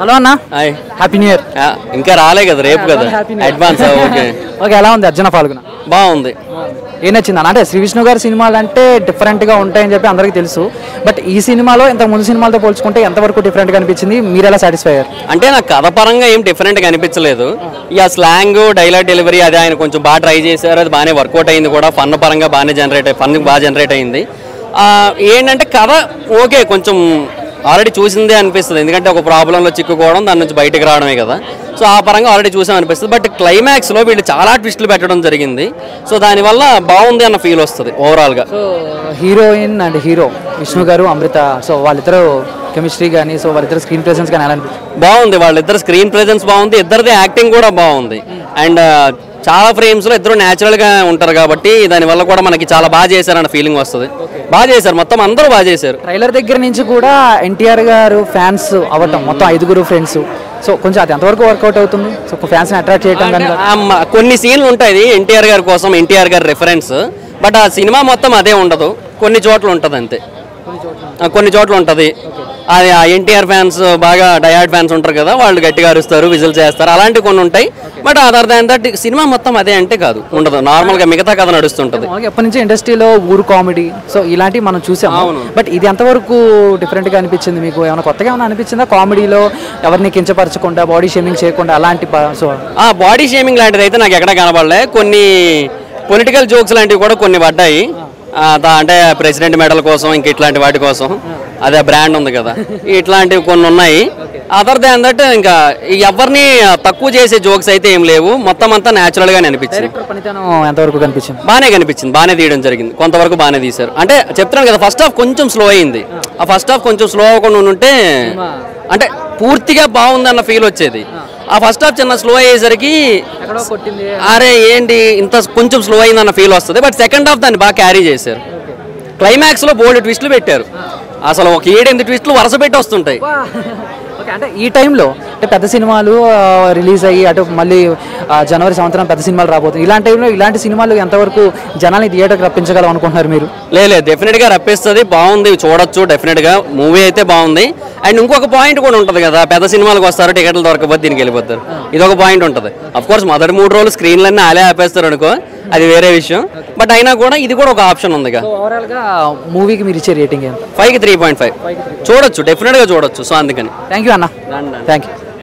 Hello అన్న, happy new year. ఇంకా రాలే కదా, రేపు కదా అడ్వాన్స్. ఓకే ఓకే, ఎలా ఉంది అర్జున పాల్గొన? బాగుంది. ఏం నచ్చింది అన్న? అంటే శ్రీ విష్ణు గారి సినిమాలు అంటే డిఫరెంట్గా ఉంటాయని చెప్పి అందరికీ తెలుసు. బట్ ఈ సినిమాలో ఇంతకు ముందు సినిమాలతో పోల్చుకుంటే ఎంతవరకు డిఫరెంట్గా అనిపించింది? మీరు ఎలా సాటిస్ఫై అయ్యారు? అంటే నాకు కథ పరంగా ఏం డిఫరెంట్గా అనిపించలేదు. ఇక స్లాంగ్, డైలాగ్ డెలివరీ అది ఆయన కొంచెం బాగా ట్రై చేశారు. అది బాగానే వర్కౌట్ అయింది కూడా. ఫన్ పరంగా బాగానే ఫన్ బాగా జనరేట్ అయింది. ఏంటంటే కథ ఓకే, కొంచెం ఆల్రెడీ చూసిందే అనిపిస్తుంది. ఎందుకంటే ఒక ప్రాబ్లంలో చిక్కుకోవడం, దాని నుంచి బయటకు రావడమే కదా. సో ఆ పరంగా ఆల్రెడీ చూసాం అనిపిస్తుంది. బట్ క్లైమాక్స్లో వీళ్ళు చాలా ట్విస్టులు పెట్టడం జరిగింది. సో దానివల్ల బాగుంది అన్న ఫీల్ వస్తుంది ఓవరాల్గా. So heroine and hero Vishnu garu, Amrita, so వాళ్ళిద్దరూ కెమిస్ట్రీ కానీ, సో వాళ్ళిద్దరు స్క్రీన్ ప్రెజెన్స్ కానీ ఎలా అనిపిస్తుంది? బాగుంది. వాళ్ళిద్దరు స్క్రీన్ ప్రెజెన్స్ బాగుంది. ఇద్దరిది యాక్టింగ్ కూడా బాగుంది. అండ్ చాలా ఫ్రేమ్స్లో ఇద్దరు న్యాచురల్గా ఉంటారు కాబట్టి దానివల్ల కూడా మనకి చాలా బాగా చేశారన్న ఫీలింగ్ వస్తుంది. బాగా చేశారు, మొత్తం అందరూ బాగా చేశారు. ట్రైలర్ దగ్గర నుంచి కూడా ఎన్టీఆర్ గారు ఫ్యాన్స్ అవ్వటం, మొత్తం 5 ఫ్రెండ్స్. సో కొంచెం అది ఎంతవరకు వర్కౌట్ అవుతుంది? సో ఫ్యాన్స్ని అట్రాక్ట్ చేయడం కానీ కొన్ని సీన్లు ఉంటాయి ఎన్టీఆర్ గారి కోసం, ఎన్టీఆర్ గారి రెఫరెన్స్. బట్ ఆ సినిమా మొత్తం అదే ఉండదు, కొన్ని చోట్ల ఉంటుంది అంతే. కొన్ని చోట్ల ఉంటుంది అది. ఆ ఎన్టీఆర్ ఫ్యాన్స్ బాగా డయాడ్ ఫ్యాన్స్ ఉంటారు కదా, వాళ్ళు గట్టిగా అరుస్తారు, విజిల్ చేస్తారు, అలాంటివి కొన్ని ఉంటాయి. But other than that cinema మొత్తం అదే అంటే కాదు, ఉండదు. నార్మల్గా మిగతా కథ నడుస్తుంటుంది. ఎప్పటి నుంచి ఇండస్ట్రీలో ఊరు కామెడీ, సో ఇలాంటివి మనం చూసాం. బట్ ఇది ఎంతవరకు డిఫరెంట్గా అనిపించింది మీకు? ఏమైనా కొత్తగా ఏమైనా అనిపించిందా? కామెడీలో ఎవరిని కించపరచకుండా, బాడీ షేమింగ్ చేయకుండా అలాంటి? సో బాడీ షేమింగ్ లాంటిది అయితే నాకు ఎక్కడ కనబడలే. కొన్ని పొలిటికల్ జోక్స్ లాంటివి కూడా కొన్ని పడ్డాయి. అంటే ప్రెసిడెంట్ మెడల్ కోసం, ఇంక ఇట్లాంటి వాటి కోసం, అదే బ్రాండ్ ఉంది కదా, ఇట్లాంటివి కొన్ని ఉన్నాయి. అదర్ దాన్ దట్ ఇంకా ఎవరిని తక్కువ చేసే జోక్స్ అయితే ఏం లేవు. మొత్తం అంతా న్యాచురల్ గానే అనిపించింది. ఎంతవరకు కనిపించింది? బాగానే కనిపించింది, బాగానే తీయడం జరిగింది. కొంతవరకు బాగానే తీశారు. అంటే చెప్తున్నాను కదా, ఫస్ట్ హాఫ్ కొంచెం స్లో అయింది. ఆ ఫస్ట్ హాఫ్ కొంచెం స్లో అవ్వకుండా ఉంటే అంటే పూర్తిగా బాగుందన్న ఫీల్ వచ్చేది. ఆ ఫస్ట్ హాఫ్ చిన్న స్లో అయ్యేసరికి అరే ఏంటి ఇంత కొంచెం స్లో అయిందన్న ఫీల్ వస్తుంది. బట్ సెకండ్ హాఫ్ దాన్ని బాగా క్యారీ చేశారు. క్లైమాక్స్లో బోల్డ్ ట్విస్టులు పెట్టారు. అసలు ఒక 7-8 ట్విస్టులు వరుస పెట్టి వస్తుంటాయి. అంటే ఈ టైంలో అంటే పెద్ద సినిమాలు రిలీజ్ అయ్యి అటు మళ్ళీ జనవరి సంవత్సరం పెద్ద సినిమాలు రాబోతుంది. ఇలాంటి టైంలో ఇలాంటి సినిమాలు ఎంతవరకు జనాన్ని థియేటర్కి రప్పించగలం అనుకుంటున్నారు మీరు? లేదు, డెఫినెట్గా రప్పిస్తుంది. బాగుంది, చూడొచ్చు డెఫినెట్గా. మూవీ అయితే బాగుంది. అండ్ ఇంకొక పాయింట్ కూడా ఉంటుంది కదా, పెద్ద సినిమాలకు వస్తారు, టికెట్లు దొరకపోతే దీనికి వెళ్ళిపోతారు. ఇది ఒక పాయింట్ ఉంటుంది. అఫ్కోర్స్ మొదటి 3 రోజులు స్క్రీన్లన్నీ ఆలే ఆపేస్తారు అనుకో, అది వేరే విషయం. బట్ అయినా కూడా ఇది కూడా ఒక ఆప్షన్ ఉంది. ఓవరాల్గా మూవీకి మీరు ఇచ్చే రేటింగ్ ఎంత? 5కి 3.5 చూడొచ్చు, డెఫినెట్గా చూడొచ్చు. సో అందుకని థ్యాంక్ యూ అన్న, థ్యాంక్ యూ.